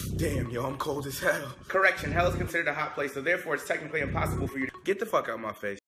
Damn, yo, I'm cold as hell. Correction, hell is considered a hot place, so therefore it's technically impossible for you to get the fuck out of my face.